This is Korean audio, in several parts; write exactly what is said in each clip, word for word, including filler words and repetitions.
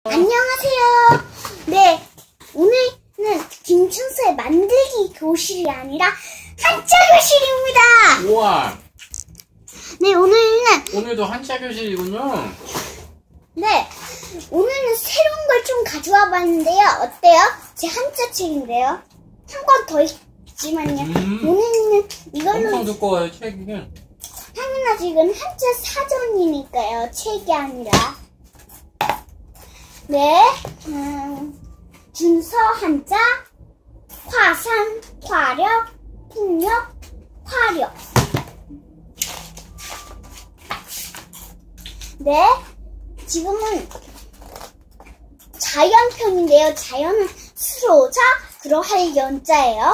안녕하세요. 네, 오늘은 김춘수의 만들기 교실이 아니라 한자 교실입니다. 우와. 네, 오늘은 오늘도 한자 교실이군요. 네, 오늘은 새로운 걸 좀 가져와 봤는데요. 어때요? 제 한자 책인데요. 한 권 더 있지만요. 음. 오늘은 이걸로 엄청 두꺼워요, 책이. 당연하지, 이건 한자 사전이니까요. 책이 아니라. 네, 음, 준서 한자, 화산, 화력, 풍력, 화력. 네, 지금은 자연편인데요. 자연은 수로자, 그러할 연자예요.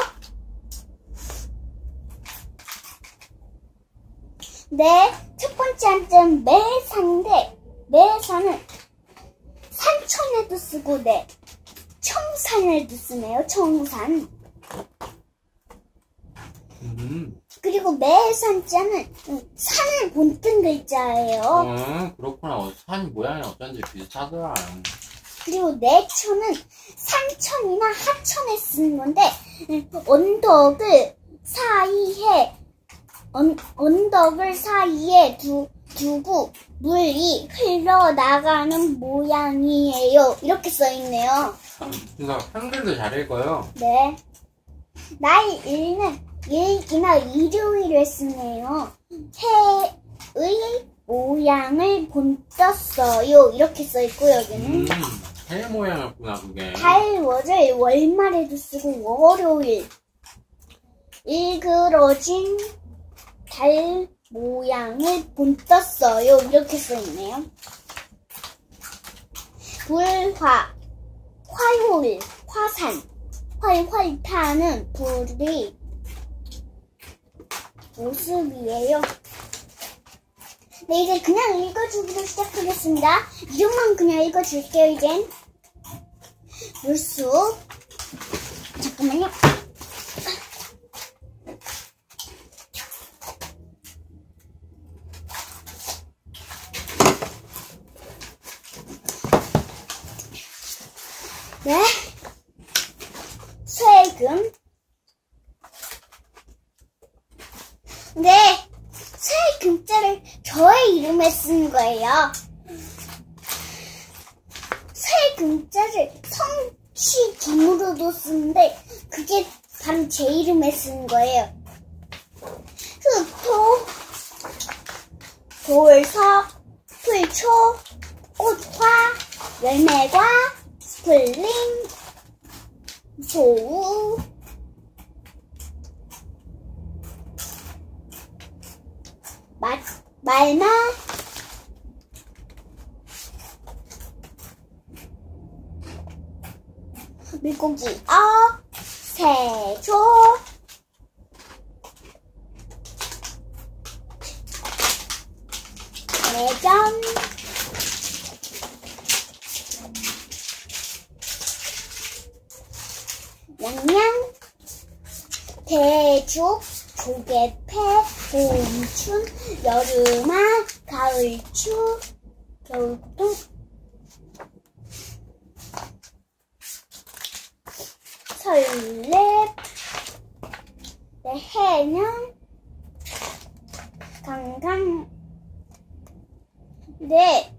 네, 첫 번째 한자는 매산인데, 매산은 산천에도 쓰고, 네, 청산에도 쓰네요. 청산. 음. 그리고 매산자는 산을 본뜬 글자예요. 어, 그렇구나. 어, 산 모양이 어쩐지 비슷하더라. 그리고 내천은 산천이나 하천에 쓰는 건데, 언덕을 사이에 언, 언덕을 사이에 두, 두고 물이 흘러나가는 모양이에요. 이렇게 써있네요. 그래서 한글도 잘 읽어요. 네. 날 일는 일이나 일요일을 쓰네요. 해의 모양을 본떴어요. 이렇게 써있고, 여기는. 음, 해 모양이었구나, 그게. 달월을 월말에도 쓰고, 월요일. 일그러진 달 모양을 본떴어요. 이렇게 써있네요. 불화, 화요일, 화산, 활활타는 불이 모습이에요. 네, 이제 그냥 읽어주기로 시작하겠습니다. 이름만 그냥 읽어줄게요, 이젠. 물수. 잠깐만요. 네. 쇠금. 네. 쇠금자를 저의 이름에 쓴 거예요. 쇠금자를 성씨 김으로도 쓰는데 그게 바로 제 이름에 쓴 거예요. 흑토, 돌석, 풀초, 꽃화, 열매과, 스플링, 조우, 말, 말마, 물고기 어, 새조, 매점, 양양, 대죽, 조개패, 봄춘, 여름아, 가을추, 겨울동, 설렙, 네, 해년, 강강, 네,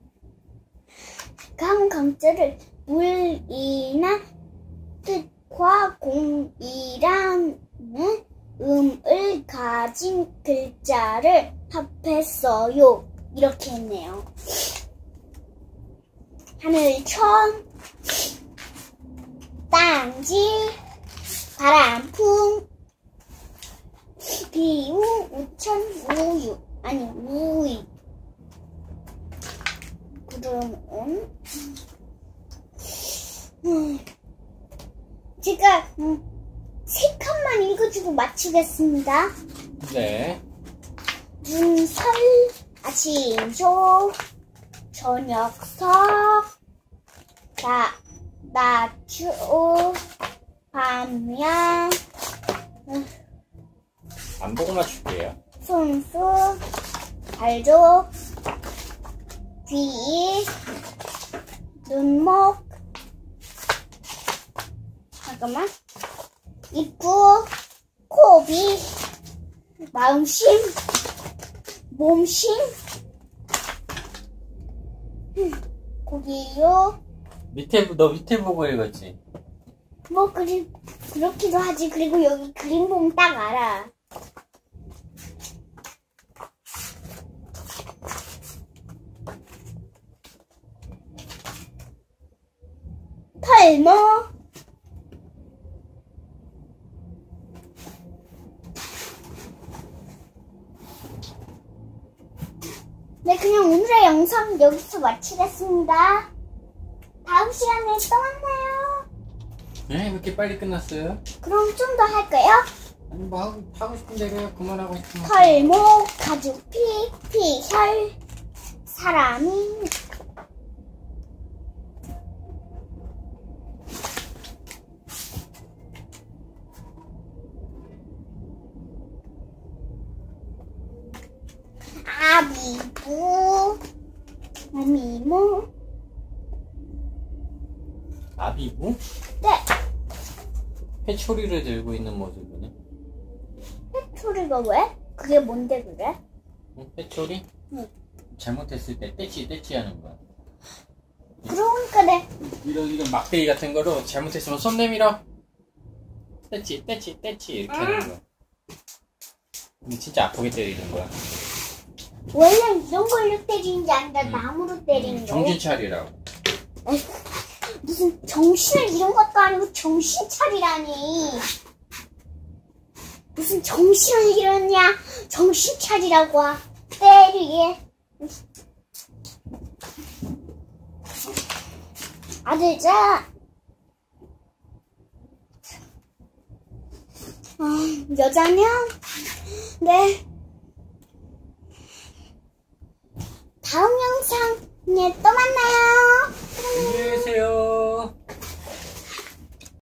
강강자를 물이나 뜻과 공이라는 음을 가진 글자를 합했어요. 이렇게 했네요. 하늘천, 땅지, 바람풍, 비우, 우천, 우유, 아니 우이, 구름은, 음, 제가 음, 세 칸만 읽어주고 마치겠습니다. 네. 눈설, 아침조, 저녁석, 나, 낮주, 밤야, 안 보고 맞출게요. 손수, 발조, 귀, 눈목, 잠깐만, 입구, 코비, 마음심, 몸심, 고기요. 밑에, 너 밑에 보고 읽었지? 뭐 그리 그렇기도 하지. 그리고 여기 그림 보면 딱 알아. 탈모, 네, 그냥 오늘의 영상 여기서 마치겠습니다. 다음 시간에 또 만나요. 네, 이렇게 빨리 끝났어요? 그럼 좀 더 할까요? 아니, 뭐 하고, 하고 싶은 대로 해. 그만하고 싶으면. 털목, 가죽 피, 피혈, 사람이. 아비부, 미모. 아비부? 네, 회초리를 들고 있는 모습이네. 회초리가 왜? 그게 뭔데 그래? 응? 회초리? 응. 잘못했을 때 떼치 떼치 하는 거야. 그러니까 내 이런 이런 막대기 같은 거로 잘못했으면 손 내밀어. 떼치 떼치 떼치 이렇게 하는 거야. 근데 진짜 아프게 때리는 거야. 원래 이런 걸로 때리는 게 아니라 응. 나무로 때리는 응, 거. 정신 차리라고. 에이, 무슨 정신을 잃은 것도 아니고 정신 차리라니. 무슨 정신을 잃었냐? 정신 차리라고. 때리게. 아들 자. 어, 여자면 네. 다음 영상에 또 만나요.